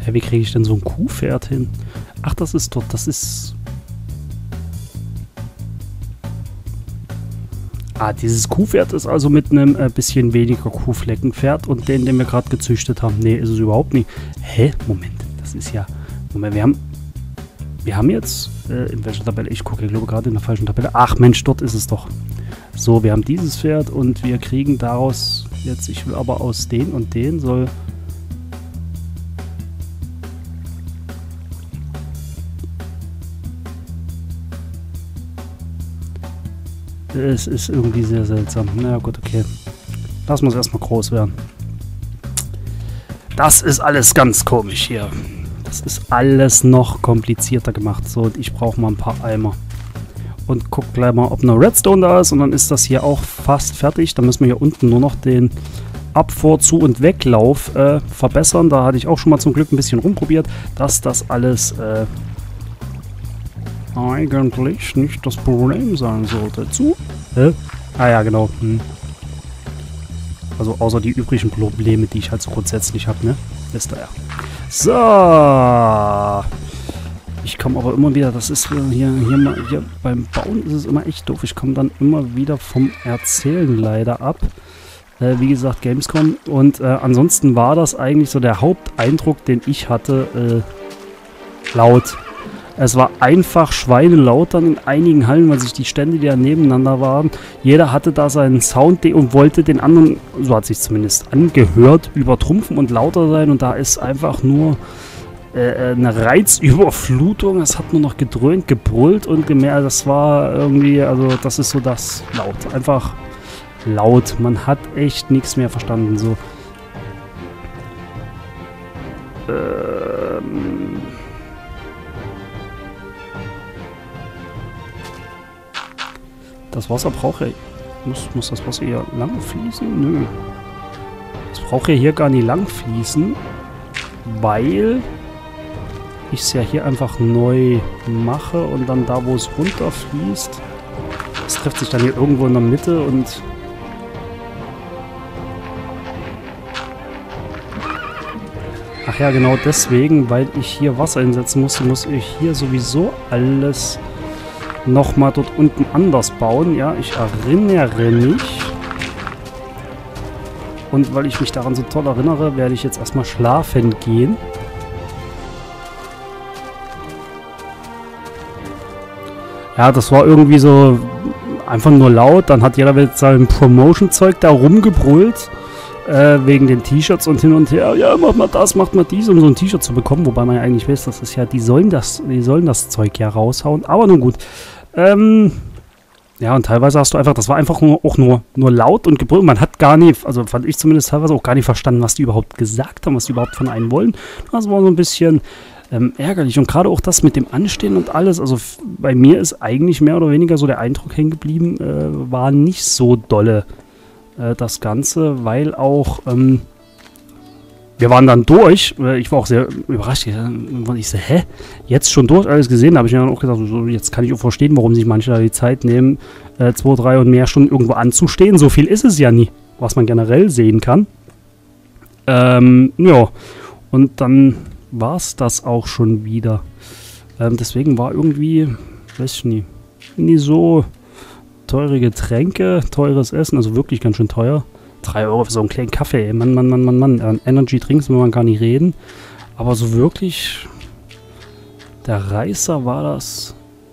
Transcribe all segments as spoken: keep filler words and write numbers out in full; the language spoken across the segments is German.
Hä, wie kriege ich denn so ein Kuhpferd hin? Ach, das ist dort, das ist... Ah, dieses Kuhpferd ist also mit einem äh, bisschen weniger Kuhfleckenpferd und den, den wir gerade gezüchtet haben. Nee, ist es überhaupt nicht. Hä? Moment, das ist ja... Moment, wir haben... Wir haben jetzt... Äh, in welcher Tabelle? Ich gucke, ich glaube gerade in der falschen Tabelle. Ach Mensch, dort ist es doch. So, wir haben dieses Pferd und wir kriegen daraus jetzt... Ich will aber aus den und den soll... Es ist irgendwie sehr seltsam. Na naja, gut, okay. Lass uns erstmal groß werden. Das ist alles ganz komisch hier. Das ist alles noch komplizierter gemacht. So, und ich brauche mal ein paar Eimer. Und guck gleich mal, ob noch Redstone da ist. Und dann ist das hier auch fast fertig. Dann müssen wir hier unten nur noch den Abfuhr-, Zu- und Weglauf äh, verbessern. Da hatte ich auch schon mal zum Glück ein bisschen rumprobiert, dass das alles... Äh, eigentlich nicht das Problem sein sollte. Zu? Hä? Ah ja, genau. Hm. Also außer die übrigen Probleme, die ich halt so grundsätzlich habe, ne? Ist da ja. So. Ich komme aber immer wieder, das ist hier, hier, mal, hier beim Bauen ist es immer echt doof. Ich komme dann immer wieder vom Erzählen leider ab. Äh, wie gesagt, Gamescom. Und äh, ansonsten war das eigentlich so der Haupteindruck, den ich hatte, äh, laut. Es war einfach schweinelaut dann in einigen Hallen, weil sich die Stände, die da nebeneinander waren, jeder hatte da seinen Sound und wollte den anderen, so hat sich zumindest angehört, übertrumpfen und lauter sein. Und da ist einfach nur äh, eine Reizüberflutung. Es hat nur noch gedröhnt, gebrüllt und gemerkt, das war irgendwie, also das ist so das laut. Einfach laut. Man hat echt nichts mehr verstanden. So. Ähm... Das Wasser braucht ja... Muss, muss das Wasser hier lang fließen? Nö. Das braucht ja hier gar nicht lang fließen, weil ich es ja hier einfach neu mache und dann da, wo es runterfließt, das trifft sich dann hier irgendwo in der Mitte und... Ach ja, genau deswegen, weil ich hier Wasser einsetzen musste, muss ich hier sowieso alles... nochmal dort unten anders bauen. Ja, ich erinnere mich. Und weil ich mich daran so toll erinnere, werde ich jetzt erstmal schlafen gehen. Ja, das war irgendwie so einfach nur laut. Dann hat jeder mit seinem Promotion-Zeug da rumgebrüllt. Äh, wegen den T-Shirts und hin und her. Ja, mach mal das, macht mal dies, um so ein T-Shirt zu bekommen. Wobei man ja eigentlich weiß, das ist ja, die sollen das, die sollen das Zeug ja raushauen. Aber nun gut. Ähm, ja, und teilweise hast du einfach, das war einfach nur, auch nur, nur laut und gebrüllt. Man hat gar nicht, also fand ich zumindest teilweise auch gar nicht verstanden, was die überhaupt gesagt haben, was die überhaupt von einem wollen. Das war so ein bisschen ähm, ärgerlich. Und gerade auch das mit dem Anstehen und alles, also bei mir ist eigentlich mehr oder weniger so der Eindruck hängen geblieben, äh, war nicht so dolle äh, das Ganze, weil auch, ähm, wir waren dann durch. Ich war auch sehr überrascht. Ich so, hä? Jetzt schon durch? Alles gesehen? Da habe ich mir dann auch gesagt, so, jetzt kann ich auch verstehen, warum sich manche da die Zeit nehmen, äh, zwei, drei und mehr Stunden irgendwo anzustehen. So viel ist es ja nie, was man generell sehen kann. Ähm, ja. Und dann war es das auch schon wieder. Ähm, deswegen war irgendwie, weiß ich nie, nie so teure Getränke, teures Essen, also wirklich ganz schön teuer. drei Euro für so einen kleinen Kaffee, ey. Mann, Mann, Mann, Mann, Mann. An Energy Drinks will man gar nicht reden. Aber so wirklich, der Reißer war das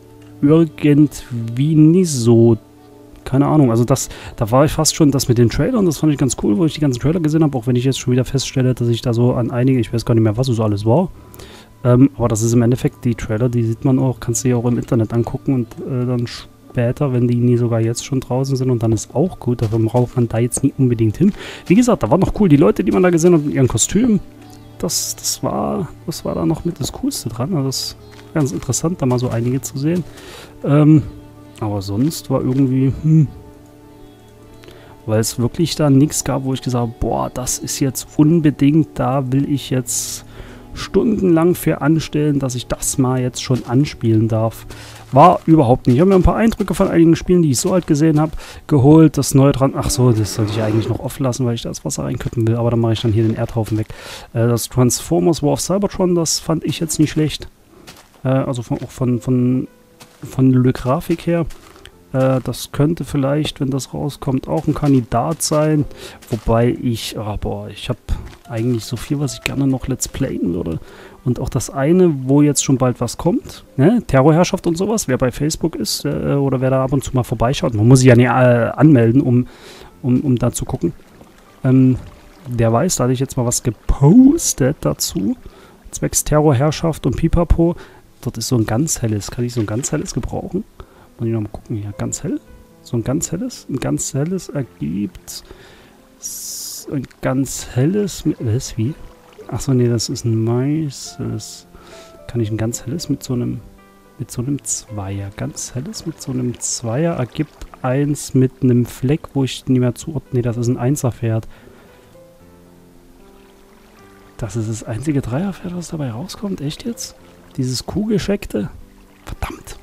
irgendwie nicht so. Keine Ahnung. Also das, da war ich fast schon, das mit den Trailern, das fand ich ganz cool, wo ich die ganzen Trailer gesehen habe, auch wenn ich jetzt schon wieder feststelle, dass ich da so an einige, ich weiß gar nicht mehr, was es so alles war. Ähm, aber das ist im Endeffekt, die Trailer, die sieht man auch, kannst du ja auch im Internet angucken und äh, dann später, wenn die nie sogar jetzt schon draußen sind und dann ist auch gut, dafür braucht man da jetzt nicht unbedingt hin. Wie gesagt, da waren noch cool die Leute, die man da gesehen hat mit ihren Kostümen. Das, das war, das war da noch mit das Coolste dran. Also das ist ganz interessant, da mal so einige zu sehen. Ähm, aber sonst war irgendwie, hm, weil es wirklich da nichts gab, wo ich gesagt habe, boah, das ist jetzt unbedingt, da will ich jetzt stundenlang für anstellen, dass ich das mal jetzt schon anspielen darf. War überhaupt nicht. Ich habe mir ein paar Eindrücke von einigen Spielen, die ich so halt gesehen habe, geholt. Das neue dran. Ach so, das sollte ich eigentlich noch offen lassen, weil ich da das Wasser reinkippen will. Aber dann mache ich dann hier den Erdhaufen weg. Äh, das Transformers War of Cybertron, das fand ich jetzt nicht schlecht. Äh, also von, auch von, von, von der Grafik her. Äh, das könnte vielleicht, wenn das rauskommt, auch ein Kandidat sein. Wobei ich, oh, boah, ich habe eigentlich so viel, was ich gerne noch Let's Playen würde. Und auch das eine, wo jetzt schon bald was kommt, ne? Terrorherrschaft und sowas, wer bei Facebook ist äh, oder wer da ab und zu mal vorbeischaut, man muss sich ja nicht äh, anmelden, um, um, um da zu gucken. Ähm, der weiß, da hatte ich jetzt mal was gepostet dazu, zwecks Terrorherrschaft und Pipapo. Dort ist so ein ganz helles, kann ich so ein ganz helles gebrauchen? Muss ich noch mal gucken, hier, ganz hell? So ein ganz helles? Ein ganz helles ergibt ein ganz helles, mit, was, wie? Achso, nee, das ist ein weißes. Kann ich ein ganz helles mit so einem mit so einem Zweier. Ganz helles mit so einem Zweier ergibt eins mit einem Fleck, wo ich nicht mehr zuordne. Nee, das ist ein Einserpferd. Das ist das einzige Dreierpferd, was dabei rauskommt. Echt jetzt? Dieses Kuhgescheckte? Verdammt.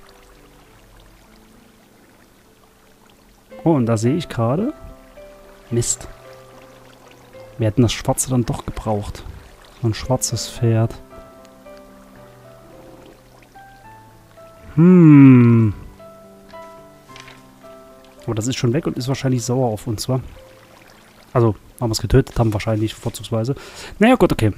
Oh, und da sehe ich gerade. Mist. Wir hätten das Schwarze dann doch gebraucht. So ein schwarzes Pferd. Hm. Aber das ist schon weg und ist wahrscheinlich sauer auf uns, wa? Also, haben wir es getötet haben, wahrscheinlich, vorzugsweise. Naja, gut, okay.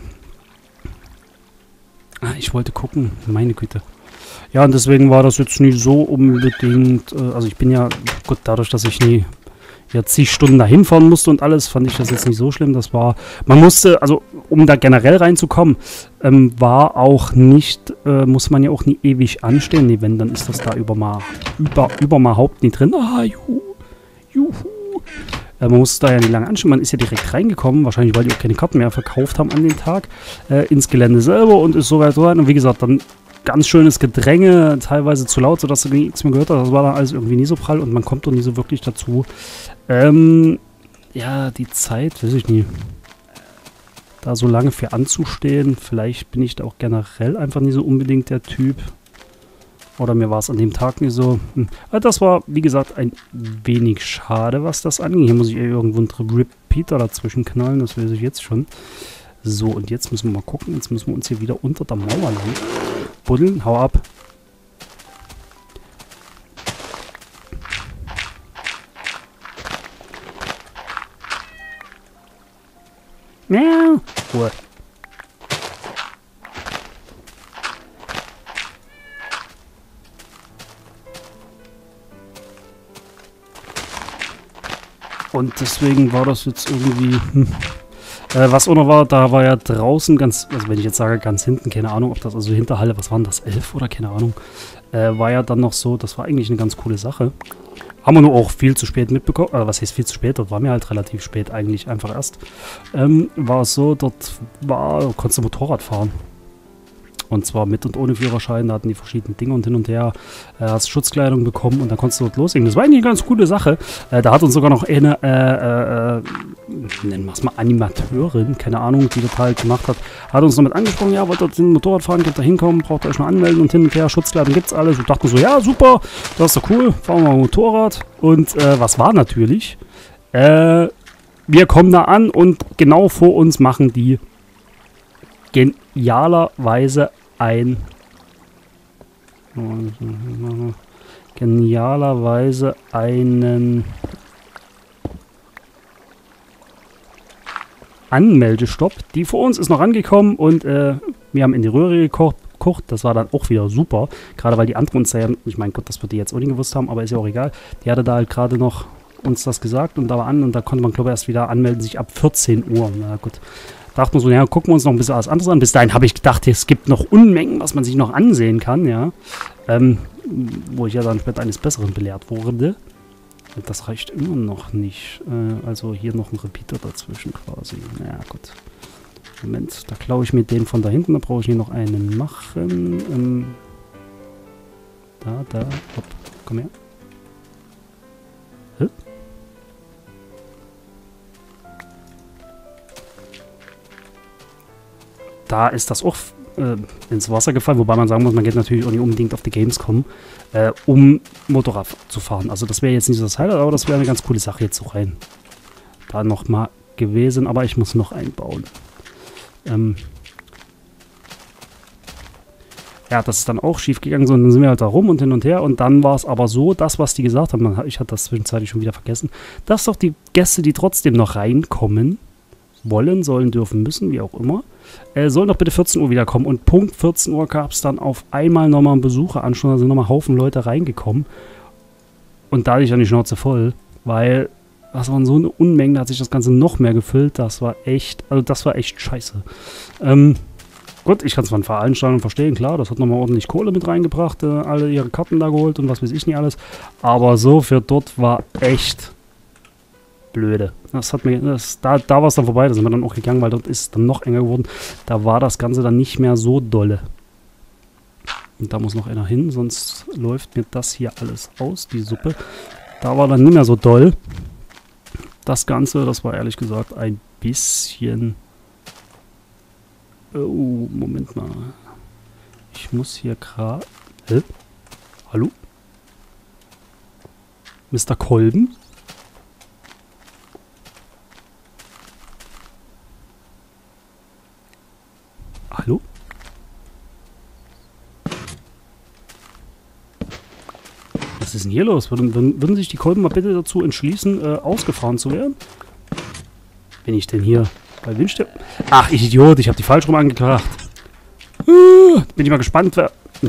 Ah, ich wollte gucken. Meine Güte. Ja, und deswegen war das jetzt nicht so unbedingt... Äh, also ich bin ja... Gut, dadurch, dass ich nie... ja zig Stunden dahin fahren musste und alles, fand ich das jetzt nicht so schlimm. Das war, man musste, also um da generell reinzukommen, ähm, war auch nicht, äh, muss man ja auch nie ewig anstehen. Nee, wenn, dann ist das da über mal, über, überhaupt nicht drin. Ah, juhu, juhu. Äh, man musste da ja nicht lange anstehen, man ist ja direkt reingekommen, wahrscheinlich, weil die auch keine Karten mehr verkauft haben an dem Tag, äh, ins Gelände selber und ist so weit rein. Und wie gesagt, dann ganz schönes Gedränge, teilweise zu laut, sodass du nichts mehr gehört hast. Das war dann alles irgendwie nie so prall und man kommt doch nie so wirklich dazu. Ähm, ja, die Zeit, weiß ich nie. Da so lange für anzustehen, vielleicht bin ich da auch generell einfach nie so unbedingt der Typ. Oder mir war es an dem Tag nicht so. Hm. Aber das war, wie gesagt, ein wenig schade, was das anging. Hier muss ich irgendwo einen Repeater dazwischen knallen, das weiß ich jetzt schon. So, und jetzt müssen wir mal gucken. Jetzt müssen wir uns hier wieder unter der Mauer lang buddeln. Hau ab. Miau. Ruhe. Und deswegen war das jetzt irgendwie... Hm. Äh, was auch noch war, da war ja draußen ganz... Also wenn ich jetzt sage ganz hinten, keine Ahnung, ob das also Hinterhalle, was waren das, elf oder keine Ahnung, äh, war ja dann noch so, das war eigentlich eine ganz coole Sache. Haben wir nur auch viel zu spät mitbekommen, äh, was heißt viel zu spät, dort war mir halt relativ spät eigentlich einfach erst. Ähm, war es so, dort war, konntest du Motorrad fahren. Und zwar mit und ohne Führerschein, da hatten die verschiedenen Dinge und hin und her. Äh, hast Schutzkleidung bekommen und dann konntest du dort loslegen. Das war eigentlich eine ganz coole Sache. Äh, da hat uns sogar noch eine, äh, äh, nennen wir es mal Animateurin, keine Ahnung, die das halt gemacht hat, hat uns damit angesprochen, ja, wollt ihr den Motorrad fahren, könnt ihr hinkommen, braucht ihr euch mal anmelden und hin und her, Schutzkleidung gibt's alles. Und dachten so, ja, super, das ist doch cool, fahren wir mal Motorrad. Und äh, was war natürlich? Äh, wir kommen da an und genau vor uns machen die genialerweise ein genialerweise einen Anmeldestopp. Die vor uns ist noch angekommen und äh, wir haben in die Röhre gekocht. Das war dann auch wieder super. Gerade weil die anderen uns ja, ich meine, Gott, das wird die jetzt auch nicht gewusst haben, aber ist ja auch egal. Die hatte da halt gerade noch uns das gesagt und da war an und da konnte man, glaube ich, erst wieder anmelden, sich ab vierzehn Uhr. Na gut. Dachten wir so, ja, gucken wir uns noch ein bisschen was anderes an. Bis dahin habe ich gedacht, es gibt noch Unmengen, was man sich noch ansehen kann, ja. Ähm, wo ich ja dann später eines Besseren belehrt wurde. Das reicht immer noch nicht. Äh, also hier noch ein Repeater dazwischen quasi. Naja, gut. Moment, da klaue ich mir den von da hinten. Da brauche ich hier noch einen machen. Ähm, da, da, hopp, komm her. Hä? Da ist das auch äh, ins Wasser gefallen, wobei man sagen muss, man geht natürlich auch nicht unbedingt auf die Gamescom, äh, um Motorrad zu fahren. Also das wäre jetzt nicht so das Highlight, aber das wäre eine ganz coole Sache jetzt so rein. Da nochmal gewesen, aber ich muss noch einbauen. Ähm ja, das ist dann auch schief gegangen, so, und dann sind wir halt da rum und hin und her und dann war es aber so, das, was die gesagt haben, ich hatte das zwischenzeitlich schon wieder vergessen, dass doch die Gäste, die trotzdem noch reinkommen, wollen, sollen, dürfen, müssen, wie auch immer, äh, sollen doch bitte vierzehn Uhr wiederkommen. Und Punkt vierzehn Uhr gab es dann auf einmal nochmal einen Besucheranschluss, da sind nochmal Haufen Leute reingekommen. Und da hatte ich dann die Schnauze voll, weil das war so eine Unmenge, da hat sich das Ganze noch mehr gefüllt. Das war echt, also das war echt scheiße. Ähm, gut, ich kann es von Veranstaltungen verstehen, klar, das hat nochmal ordentlich Kohle mit reingebracht, äh, alle ihre Karten da geholt und was weiß ich nicht alles. Aber so für dort war echt blöde. Das hat mir, das, da, da war es dann vorbei, da sind wir dann auch gegangen, weil dort ist es dann noch enger geworden. Da war das Ganze dann nicht mehr so dolle. Und da muss noch einer hin, sonst läuft mir das hier alles aus, die Suppe. Da war dann nicht mehr so doll. Das Ganze, das war ehrlich gesagt ein bisschen... Oh, Moment mal. Ich muss hier gerade... Hä? Hallo? Mister Kolben? Hallo? Was ist denn hier los? Würden, würden, würden sich die Kolben mal bitte dazu entschließen, äh, ausgefahren zu werden? Bin ich denn hier bei Windstill? Ach, ich Idiot, ich habe die falsch rum angekracht. Uh, bin ich mal gespannt, wer... Na.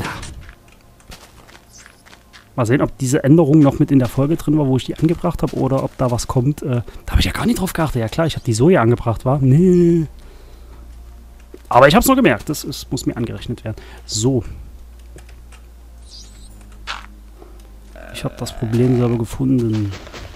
Mal sehen, ob diese Änderung noch mit in der Folge drin war, wo ich die angebracht habe, oder ob da was kommt. Äh, da habe ich ja gar nicht drauf geachtet. Ja klar, ich habe die Soja angebracht, war. Nee. Aber ich habe es noch gemerkt. Das ist, muss mir angerechnet werden. So. Ich habe das Problem selber gefunden.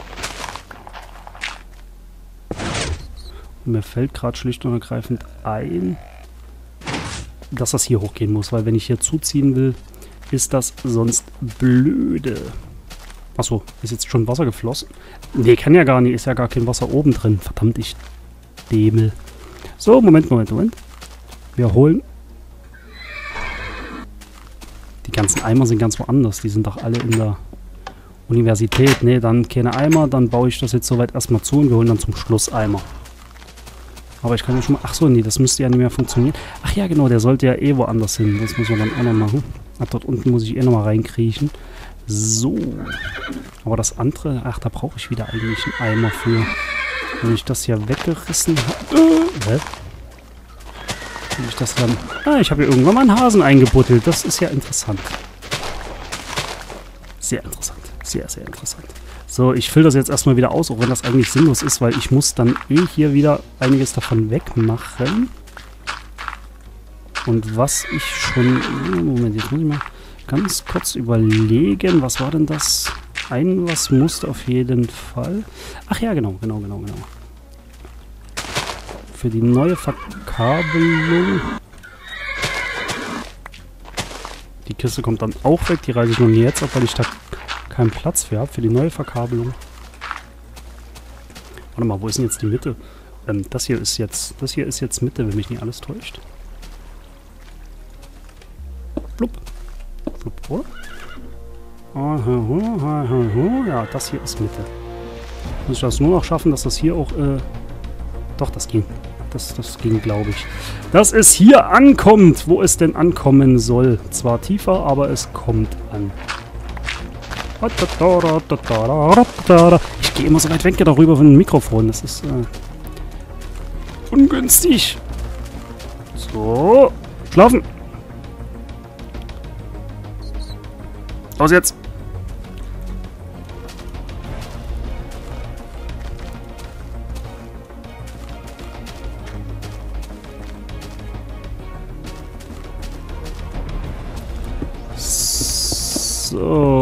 Und mir fällt gerade schlicht und ergreifend ein, dass das hier hochgehen muss. Weil wenn ich hier zuziehen will, ist das sonst blöde. Achso, ist jetzt schon Wasser geflossen? Nee, kann ja gar nicht. Ist ja gar kein Wasser oben drin. Verdammt, ich Dämel. So, Moment, Moment, Moment. Wir holen... Die ganzen Eimer sind ganz woanders. Die sind doch alle in der Universität. Ne, dann keine Eimer. Dann baue ich das jetzt soweit erstmal zu und wir holen dann zum Schluss Eimer. Aber ich kann ja schon mal... Achso, nee, das müsste ja nicht mehr funktionieren. Ach ja, genau, der sollte ja eh woanders hin. Das müssen wir dann auch noch machen. Ach, dort unten muss ich eh nochmal reinkriechen. So. Aber das andere... Ach, da brauche ich wieder eigentlich einen Eimer für. Wenn ich das hier weggerissen habe... Äh, hä? Wenn ich das dann... Ah, ich habe hier irgendwann mal einen Hasen eingebuddelt. Das ist ja interessant. Sehr interessant. Sehr, sehr interessant. So, ich fülle das jetzt erstmal wieder aus, auch wenn das eigentlich sinnlos ist, weil ich muss dann eh hier wieder einiges davon wegmachen. Und was ich schon... Moment, jetzt muss ich mal ganz kurz überlegen. Was war denn das? Ein was musste auf jeden Fall... Ach ja, genau, genau, genau, genau. Für die neue Verkabelung... Die Kiste kommt dann auch weg. Die reiße ich noch nie jetzt ab, weil ich da keinen Platz für habe. Für die neue Verkabelung. Warte mal, wo ist denn jetzt die Mitte? Ähm, das hier ist jetzt... Das hier ist jetzt Mitte, wenn mich nicht alles täuscht. Blub. Blub, oder? Ja, das hier ist Mitte. Muss ich das nur noch schaffen, dass das hier auch... Äh Doch, das ging. Das, das ging, glaube ich. Dass es hier ankommt, wo es denn ankommen soll. Zwar tiefer, aber es kommt an. Ich gehe immer so weit weg darüber von dem Mikrofon. Das ist äh, ungünstig. So. Schlafen. Los jetzt. So.